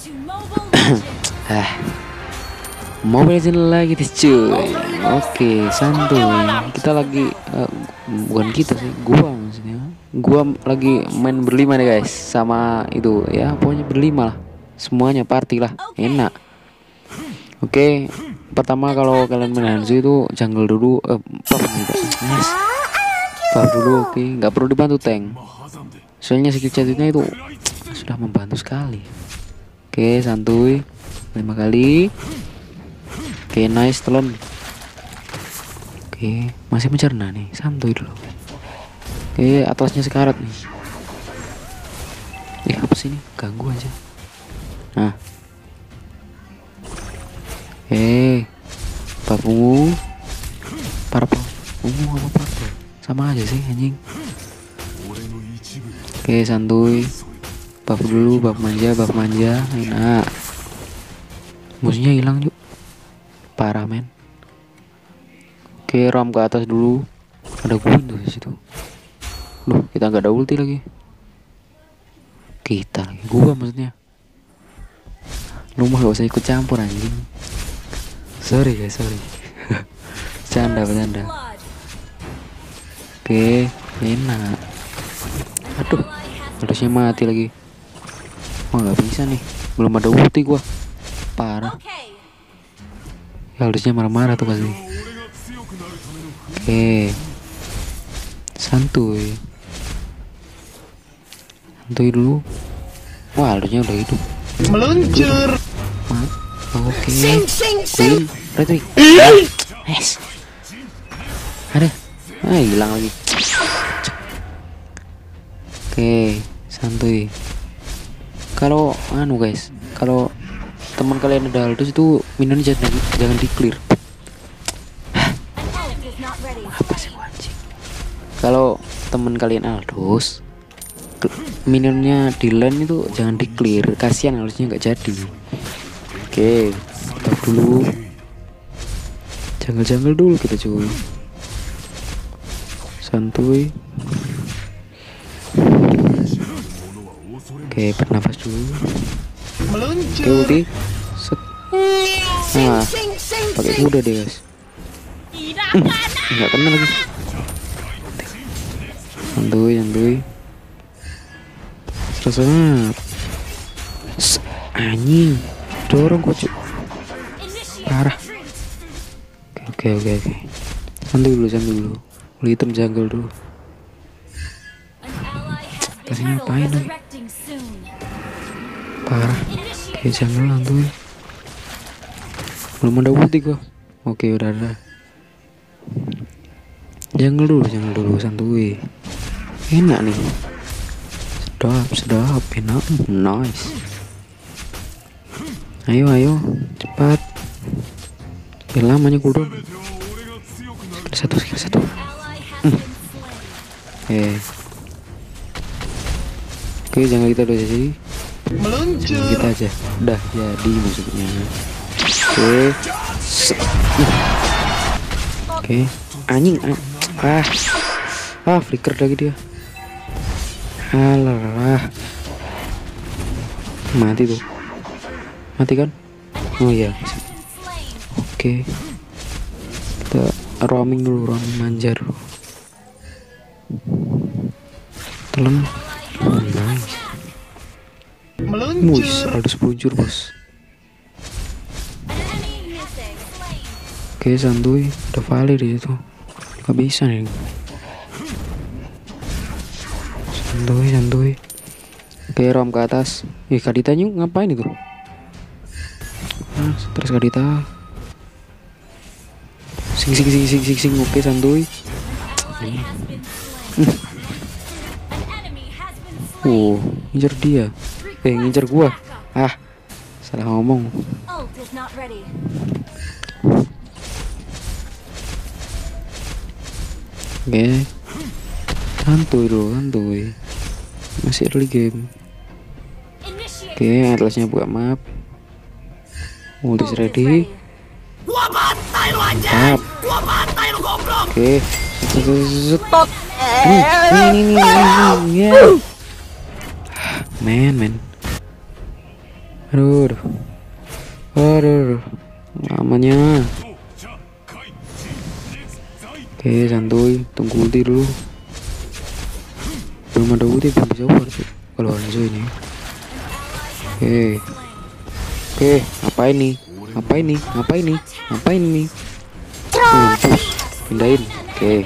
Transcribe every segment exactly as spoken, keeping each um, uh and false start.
ah Mobile Legends lagi nih cuy. Oke, santuy. Kita lagi uh, bukan kita sih, gua maksudnya. Gua lagi main berlima nih guys, sama itu ya, pokoknya berlima lah. Semuanya party lah, enak. Oke, pertama kalau kalian main Hanzo itu jungle dulu, eh, buff gitu. Yes. Buff dulu, oke, nggak perlu dibantu tank. Soalnya skill chatnya itu sudah membantu sekali. Oke, santuy. Lima kali. Oke, nice telan. Oke, masih mencerna nih, santuy dulu. Oke, atasnya sekarat nih. Eh, apa sih ini? Ganggu aja. Nah. Eh, buff ungu. Purple. Ungu apa purple? Sama aja sih anjing. Oke, santuy. Buff dulu, buff manja, buff manja. Enak. Musuhnya hilang juga. Parah men. Oke, ram ke atas dulu. Ada Gwyn tuh di situ. Loh, kita nggak ada ulti lagi. Kita lagi, gua maksudnya. Lu mah gak usah ikut campur anjing. Sorry guys, sorry. Bercanda, bercanda. Oke, enak. Aduh, harusnya mati lagi. Wah, nggak bisa nih. Belum ada ulti gua. Parah. Ya, harusnya marah-marah tuh pasti. Oke, santuy. Santuy dulu. Wah, harusnya udah hidup. Meluncur. Oke. Queen, retweet. Yes. Ada. Ah, hilang lagi. Oke, santuy. Kalau anu guys, kalau teman kalian ada Aldous itu minumnya jangan jangan di clear. Apa sih anjing? Kalau teman kalian Aldous minumnya di lane itu jangan di clear, kasihan harusnya nggak jadi. Oke, stop dulu. Jangan-jangan dulu kita cuy. Santuy. Oke, bernafas dulu. Oke, ulti. Set. Nah, pakai kuda deh guys. Hmm, nggak kena lagi. Santuy, santuy. Serasa anjing. Dorong kocok. Parah. Oke, oke, oke. Santuy dulu, santuy dulu. Uli hitam jungle dulu. Kasih ngapain lagi? Parah. Oke, jungle santuy. Belum ada ulti gua. Oke, udah ada. Jungle dulu, jungle dulu, santuy. Enak nih. Sedap, sedap, enak, nice. Ayo, ayo, cepat. Biar lamanya cooldown. Skill satu, skill satu. Hmm. Eh. Oke, jangan kita udah jadi. Jangan kita aja. Udah jadi maksudnya. Oke. Oke. Anjing, an ah. Ah, flicker lagi dia. Alah. Mati tuh. Mati kan? Oh iya. Oke. Kita roaming dulu, roaming manjar. Telan. Oh, nice. Muis, Aldous meluncur bos. Oke, santuy. Udah valid di situ. Gak bisa nih. Santuy, santuy. Oke, rom ke atas. Ih, Kadita nyung ngapain itu? Ah, stres Kadita. Sing sing sing sing sing sing. Oke, santuy. Hmm. Uh, ngincer dia. Eh, ngincer gua. Ah, salah ngomong. Oke. Santuy dulu, santuy. Masih early game. Oke, atlasnya buka map. Ultis ready. Mantap. Oke. Stop. Ini ini ini. Men, men. Aduh, aduh, aduh, aduh. Lamanya. Oke, santuy, tunggu ulti dulu. Belum ada ulti, belum bisa war sih kalau Hanzo ini. Oke, oke, apa ini? Apa ini? Apa ini? Apa ini? Mampus, pindahin. Oke.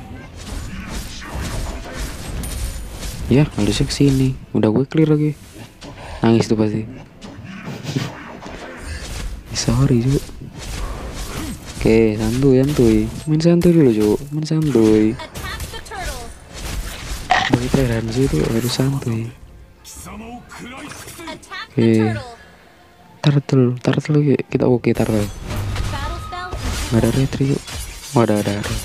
Ya, harusnya kesini. Udah gue clear lagi. Nangis tuh pasti. Sorry cu. Oke, santuy santuy. Main santuy dulu cu. Main santuy. Bagi player Hanzo itu harus santuy. Oke. Turtle, turtle kita oke turtle. Gak ada retri yuk. Oh, ada ada ada.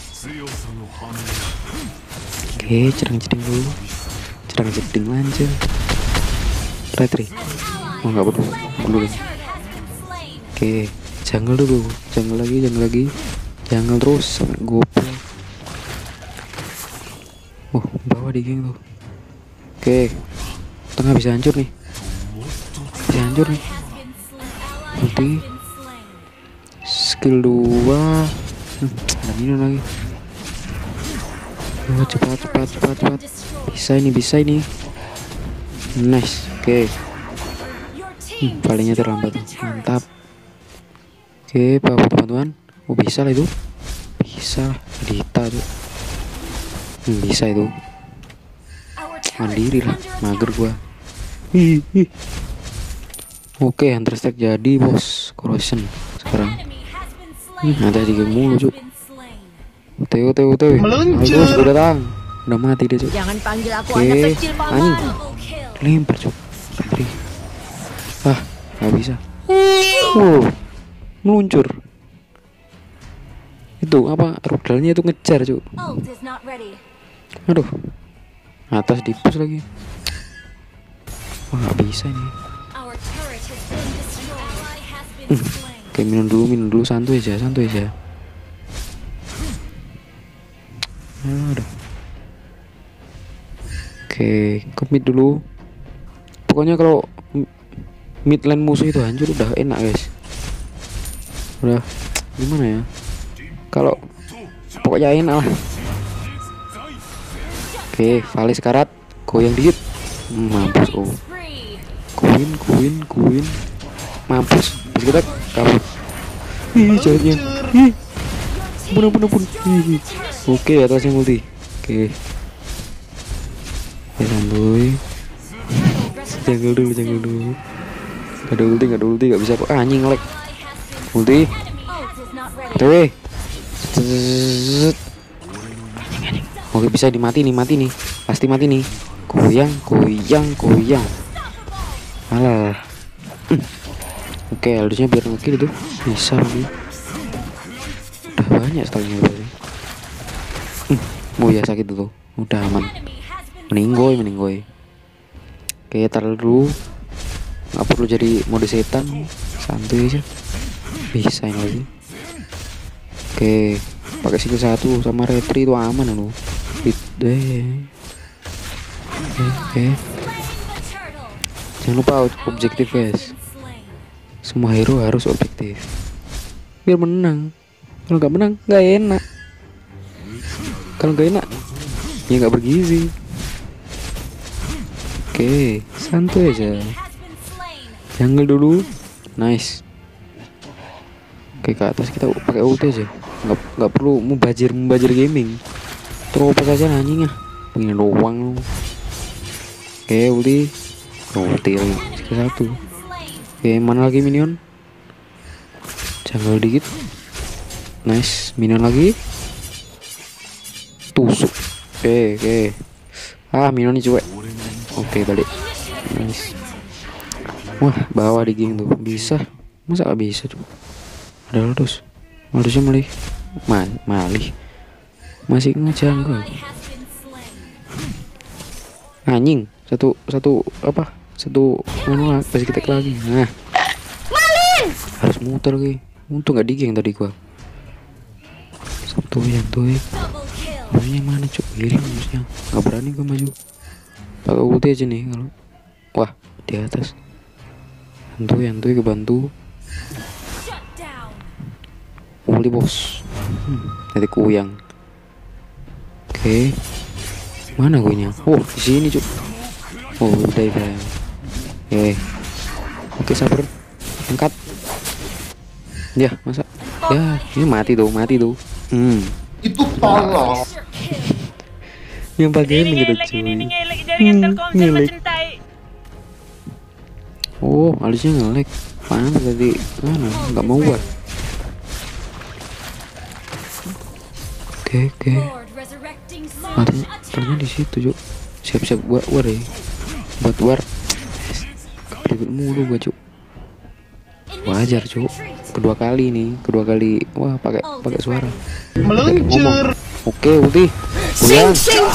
Oke, cerang ceding dulu. Cerang ceding lanjut. Retri. Oh nggak perlu, perlu deh. Oke, jungle dulu, jungle lagi, jungle lagi, jungle terus sampai goblok. Oh, bawah di geng tuh. Oke, tengah bisa hancur nih, bisa hancur nih. Ulti, skill dua, hmm, ada minum lagi. Oh, cepat, cepat, cepat, cepat. Bisa ini, bisa ini. Nice, oke. Hmm, palingnya terlambat, mantap. Oke, bawa teman-teman. Oh bisa lah itu, bisa Dita tuh. Hmm, bisa itu. Mandiri lah, mager gua. Hi, hi. Oke, Hunter Strike jadi bos. Corrosion sekarang. Hmm, ada di game mulu cuk. Teo Teo Teo. Bagus, udah datang. Udah mati dia cuk. Jangan panggil aku Oke, anak kecil, paman. anjing. Lempar cuk. Petri. Ah, nggak bisa. Wow, meluncur. Itu apa? Rudalnya itu ngejar cuk. Aduh, atas di push lagi. Wah, nggak bisa ini. Hmm. Oke, minum dulu, minum dulu, santuy aja, santuy aja. Aduh. Oke, commit dulu. Pokoknya kalau mid lane musuh itu hancur udah enak guys. Udah gimana ya? Kalau pokoknya enak lah. Oke, Valis karat, goyang dikit. Mampus oh. Queen, Queen, Queen. Mampus. Terus kita kabur. Ih, jahatnya. Ih. Ampun, ampun, ampun. Ih. Oke, atasnya multi. Oke. Ya santuy. Jangan dulu, jangan dulu. Gak ada ulti, gak ada ulti, gak bisa kok. Ah, anjing ngelek. Ulti. Tuh. Oke, bisa dimati nih, mati nih. Pasti mati nih. Goyang, goyang, goyang. Alah. Oke, harusnya biar ngekill itu bisa lagi. Udah banyak sekali berarti. Oh ya sakit tuh. Udah aman. Meninggoy, meninggoy. Oke, taruh dulu. Nggak perlu jadi mode setan. Santuy aja. Bisa ini lagi. Oke, pakai skill satu sama retri itu aman loh. Deh. Oke. Jangan lupa objektif guys. Semua hero harus objektif biar menang. Kalau nggak menang nggak enak. Kalau nggak enak ya nggak bergizi. Oke, santuy aja. Jungle dulu. Nice. Oke, ke atas kita pakai ulti aja. Nggak nggak perlu mubajir mubajir gaming. Terus aja anjingnya. Pengen doang lu. Oke, ulti. Ulti lagi. Skill satu. Oke, mana lagi minion? Jungle dikit. Nice, minion lagi. Tusuk. Oke, oke. Ah, minionnya cuek. Oke, balik. Nice. Wah, bawah di geng tuh. Bisa. Masa gak bisa tuh? Ada terus. Harusnya malih. Man, malih. Masih ngejangkau. Anjing. Satu satu apa? Satu mana pasti kita lagi. Nah. Malin. Harus muter lagi. Untung gak di geng tadi gua. Satu yang tuh. Maunya mana cuk? Giring harusnya. Gak berani gua maju. Pakai ulti aja nih kalau. Wah, di atas. Santuy santuy kebantu. Uli bos. Hmm, tadi kuyang. Oke. Mana gue nya? Oh, di sini, Cuk. Oh, udah udah. Oke. Oke, sabar. Angkat. Ya, masa? Ya, ini mati tuh, mati tuh. Hmm. Itu tolong. Yang bagian gitu, cuy. Hmm, ngelek. Oh, alisnya ngelek. Mana tadi? Mana? Enggak mau gua. Oke, oke. Matinya, ternyata di situ, Cuk. Siap-siap buat war ya. Buat war. Ribet mulu gua, Cuk. Wajar, Cuk. Kedua kali nih, kedua kali. Wah, pakai pakai suara. Meluncur. Oke, ulti. Goyang.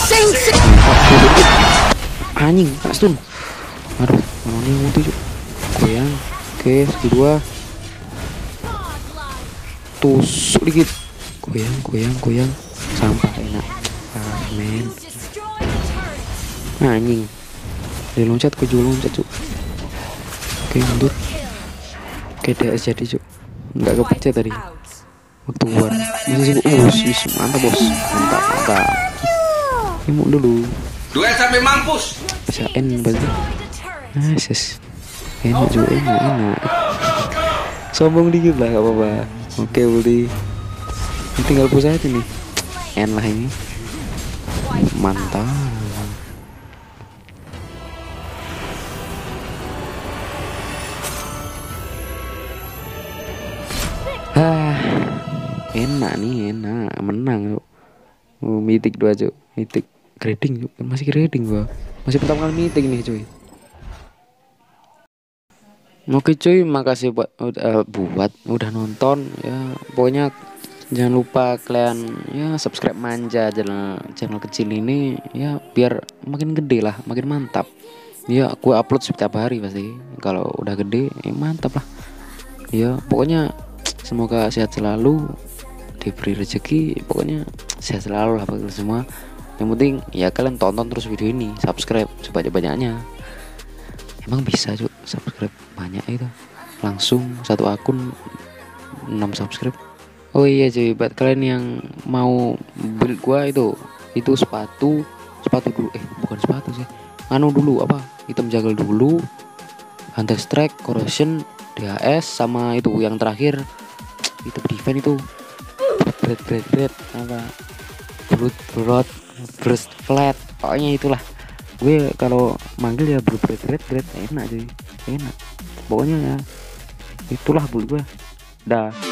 Anjing, tak stun. Aduh, mana nih ulti, Cuk. Goyang. Oke, kedua. Tusuk dikit. Goyang, goyang, goyang. Sampah enak. Ah, men. Anjing. Dia loncat ke juga loncat, Cuk. Oke, mundur. Oke, D S jadi, Cuk. Enggak kepecah tadi. Waktu keluar. Masih sibuk. Oh, sis, mantap, Bos. Mantap, mantap. Imuk dulu. Duel sampai mampus. Bisa N berarti. Nah, sis. Enak juga, enak, enak. Sombong dikit lah, gak apa-apa. Oke, Uli. Ini tinggal push aja nih. N lah ini. Mantap. Ah, enak nih, enak, menang, Cuk. Oh, mythic dua, Cuk. Mythic grading, Cuk. Masih grading gua. Masih pertama kali mythic nih, cuy. Oke, cuy, makasih buat uh, buat udah nonton ya. Pokoknya jangan lupa kalian ya subscribe Manja channel channel kecil ini ya, biar makin gede lah, makin mantap. Ya, aku upload setiap hari pasti. Kalau udah gede, ya mantap lah. Ya, pokoknya semoga sehat selalu, diberi rezeki, pokoknya sehat selalu lah bagi semua. Yang penting ya kalian tonton terus video ini, subscribe sebanyak-banyaknya. Emang bisa, Cuk, subscribe banyak itu. Langsung satu akun enam subscribe. Oh iya, cuy, buat kalian yang mau build gua itu, itu sepatu, sepatu dulu, eh bukan sepatu sih. Anu dulu apa? Item jagal dulu, Hunter Strike, Corrosion, D H S, sama itu yang terakhir itu defense itu bread bread bread apa blood blood burst flat, pokoknya itulah. Gue kalau manggil ya blood bread bread bread enak, cuy, enak pokoknya ya. Itulah buat gue dah.